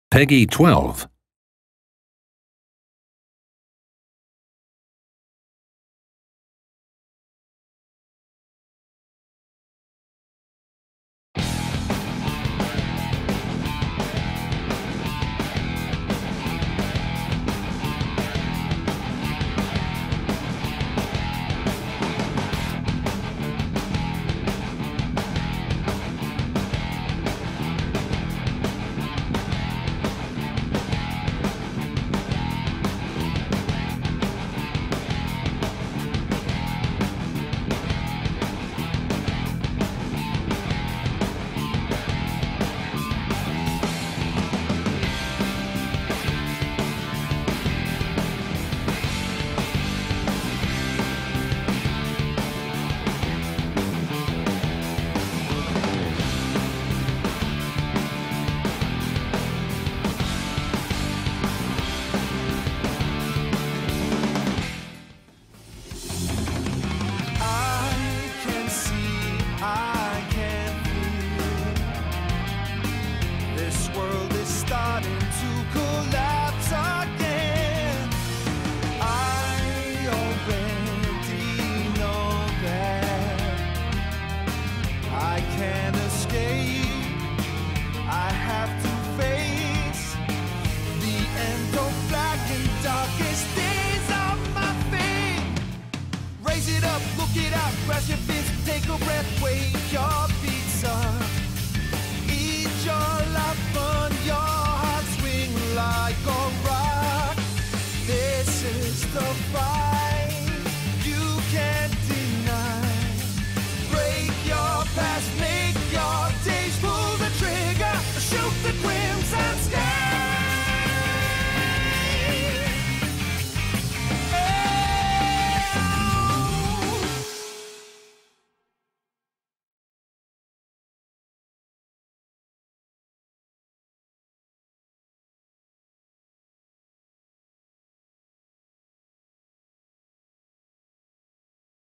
Peggy 12. I can't escape. I have to face the end of black and darkest days of my fate. Raise it up, look it up, grasp your fist, take a breath, wait.